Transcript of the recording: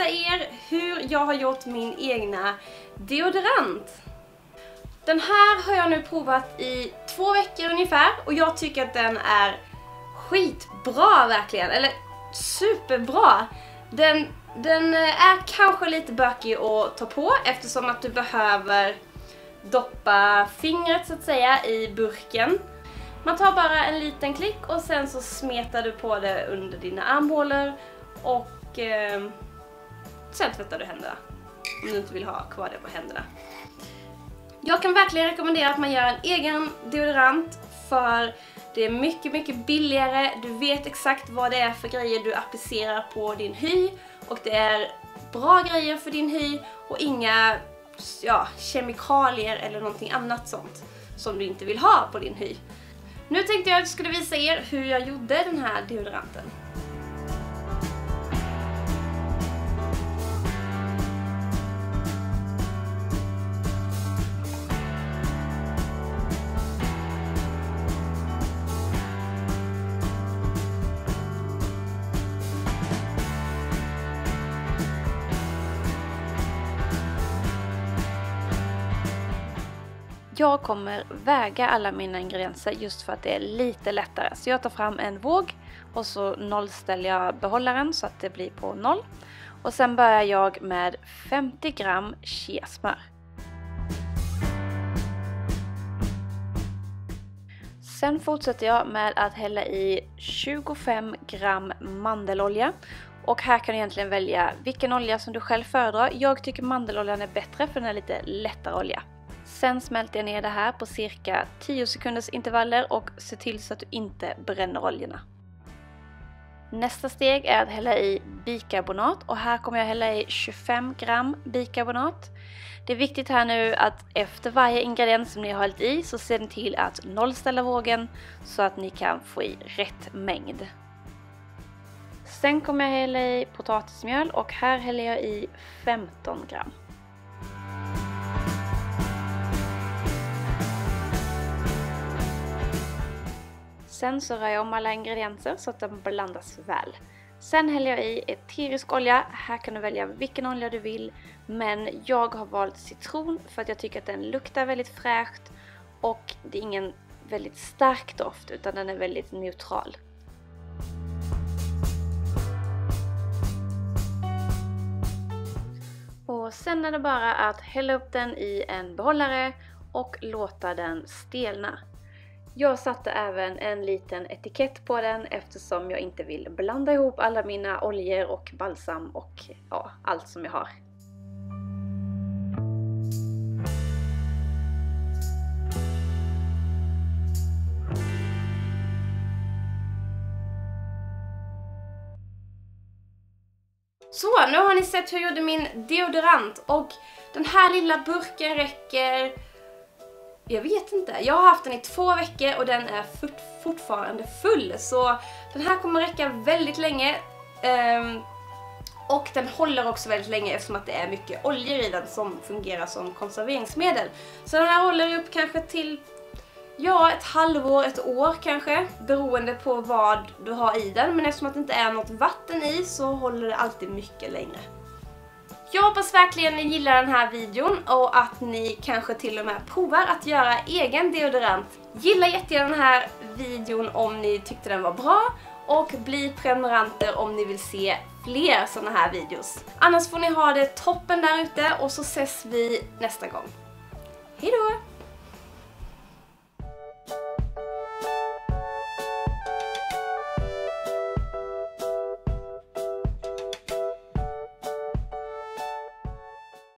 er hur jag har gjort min egna deodorant. Den här har jag nu provat i 2 veckor ungefär och jag tycker att den är skitbra verkligen, eller superbra. Den är kanske lite bökig att ta på eftersom att du behöver doppa fingret så att säga i burken. Man tar bara en liten klick och sen så smetar du på det under dina armhålor och sen tvättar du händerna. Om du inte vill ha kvar det på händerna. Jag kan verkligen rekommendera att man gör en egen deodorant för det är mycket billigare. Du vet exakt vad det är för grejer du applicerar på din hy och det är bra grejer för din hy och inga kemikalier eller någonting annat sånt som du inte vill ha på din hy. Nu tänkte jag att jag skulle visa er hur jag gjorde den här deodoranten. Jag kommer väga alla mina ingredienser just för att det är lite lättare. Så jag tar fram en våg och så nollställer jag behållaren så att det blir på 0. Och sen börjar jag med 50 gram chiasmör. Sen fortsätter jag med att hälla i 25 gram mandelolja. Och här kan du egentligen välja vilken olja som du själv föredrar. Jag tycker mandeloljan är bättre för den är lite lättare olja. Sen smälter jag ner det här på cirka 10 sekunders intervaller och se till så att du inte bränner oljorna. Nästa steg är att hälla i bikarbonat och här kommer jag hälla i 25 gram bikarbonat. Det är viktigt här nu att efter varje ingrediens som ni har hällt i så ser ni till att nollställa vågen så att ni kan få i rätt mängd. Sen kommer jag hälla i potatismjöl och här häller jag i 15 gram. Sen så rör jag om alla ingredienser så att de blandas väl. Sen häller jag i eterisk olja. Här kan du välja vilken olja du vill. Men jag har valt citron för att jag tycker att den luktar väldigt fräscht. Och det är ingen väldigt stark doft utan den är väldigt neutral. Och sen är det bara att hälla upp den i en behållare och låta den stelna. Jag satte även en liten etikett på den eftersom jag inte vill blanda ihop alla mina oljor och balsam och allt som jag har. Så, nu har ni sett hur jag gjorde min deodorant och den här lilla burken räcker... Jag vet inte. Jag har haft den i 2 veckor och den är fortfarande full. Så den här kommer räcka väldigt länge. Och den håller också väldigt länge eftersom att det är mycket oljor i den som fungerar som konserveringsmedel. Så den här håller upp kanske till ett halvår, ett år kanske. Beroende på vad du har i den. Men eftersom att det inte är något vatten i så håller det alltid mycket längre. Jag hoppas verkligen ni gillar den här videon och att ni kanske till och med provar att göra egen deodorant. Gilla jättegärna den här videon om ni tyckte den var bra och bli prenumeranter om ni vill se fler sådana här videos. Annars får ni ha det toppen där ute och så ses vi nästa gång. Hej då!